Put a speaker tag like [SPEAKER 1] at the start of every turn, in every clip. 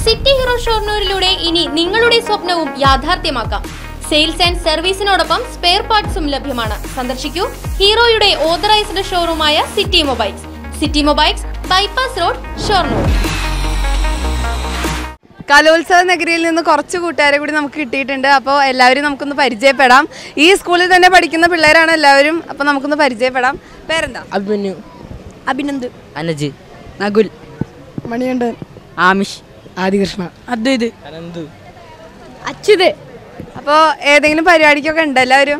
[SPEAKER 1] City hero ഷൊർണൂരിലൂടെ ഇനി നിങ്ങളുടെ സ്വപ്നവും യാഥാർത്ഥ്യമാക്കാം. സെയിൽസ് ആൻഡ് സർവീസിനോടൊപ്പം സ്പെയർ പാർട്സും ലഭ്യമാണ്. സന്ദർശിക്കൂ ഹീറോയുടെ ഓതറൈസ്ഡ് ഷോറൂമായ city mobiles. City mobiles, bypass road, Shoranur.
[SPEAKER 2] കലോത്സവ നഗരിയിൽ നിന്ന് കുറച്ച് കൂട്ടുകാരെ കൂടി നമുക്ക് കിട്ടിയിട്ടുണ്ട്. അപ്പോൾ എല്ലാവരും നമുക്കൊന്ന് പരിചയപ്പെടാം. ഈ സ്കൂളിൽ തന്നെ പഠിക്കുന്ന പിള്ളേരാണ് എല്ലാവരും. അപ്പോൾ നമുക്കൊന്ന് പരിചയപ്പെടാം. പേരെന്താ?
[SPEAKER 3] അഭിമന്യു,
[SPEAKER 4] അഭിനന്ദ്,
[SPEAKER 3] അനജ്,
[SPEAKER 4] നകുൽ,
[SPEAKER 3] മണികണ്ഠൻ,
[SPEAKER 4] ആമിഷ്,
[SPEAKER 3] ആദികൃഷ്ണ,
[SPEAKER 4] അദ്വൈത്,
[SPEAKER 3] അനന്തു,
[SPEAKER 4] അച്യുത്.
[SPEAKER 2] അപ്പോൾ ഏതെങ്കിലും പരിപാടിക്കൊക്കെ ഉണ്ട് എല്ലാവരും?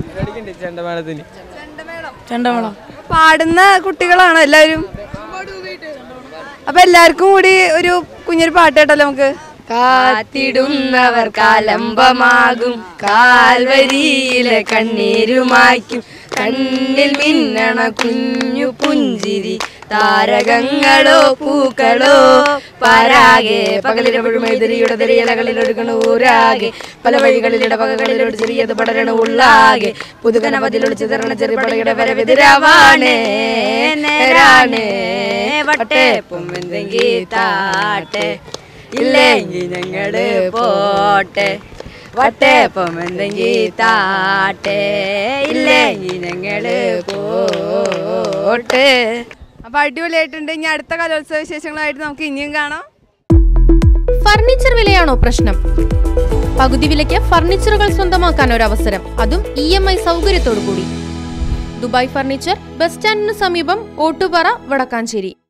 [SPEAKER 4] ചെണ്ടമേളം.
[SPEAKER 2] പാടുന്ന കുട്ടികളാണ് എല്ലാവരും. അപ്പോൾ എല്ലാവർക്കും കൂടി ഒരു കുഞ്ഞൊരു പാട്ട് കേട്ടല്ലോ നമുക്ക്.
[SPEAKER 4] കാത്തിടുന്നവർ കാലംബമാകും, കാൽവരിയിലെ കണ്ണീരുമായ്ക്കും, കണ്ണിൽ മിന്നണ കുഞ്ഞു പുഞ്ചിരി, താരകങ്ങളോ പൂക്കളോ പരാകെ, പകലിരപഴുമൈതരിയുടെ തെരിയലകളിൽ ഒഴുകണൂരാകെ, പല വഴികളിലിടെ പകകളിലോട് ചെറിയത് പടരണ ഉള്ളാകെ, പുതുകനവതിലൊളി ചിതറണ ചെറുപടയുടെ വരവെതിരാവാണേ നേരാണേ, വട്ടേ പൊമ്മെന്തെങ്കി താട്ടെ, ഇല്ലെങ്കിൽ ഞങ്ങള് പോട്ടെ, വട്ടേപ്പം എന്തെങ്കി താട്ടെ, ഇല്ലെങ്കിൽ ഞങ്ങള് പോട്ടെ.
[SPEAKER 2] അപ്പോൾ അടിപൊളിയായിട്ടുണ്ട്. ഇനി അടുത്ത കലോത്സവ വിശേഷങ്ങളായിട്ട് നമുക്ക് ഇനിയും കാണാം.
[SPEAKER 1] ഫർണിച്ചർ വിലയാണോ പ്രശ്നം? പകുതി വിലയ്ക്ക് ഫർണിച്ചറുകൾ സ്വന്തമാക്കാൻ ഒരു അവസരം, അതും EMI സൗകര്യത്തോടു കൂടി. ദുബായ് ഫർണിച്ചർ, ബസ് സ്റ്റാൻഡിന് സമീപം, ഓട്ടുപാറ, വടക്കാഞ്ചേരി.